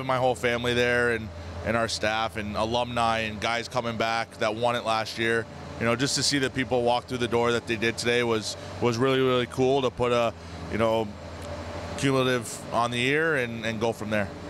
my whole family there, and our staff and alumni and guys coming back that won it last year. You know, just to see the people walk through the door that they did today was really, really cool to put a, you know, cumulative on the year and go from there.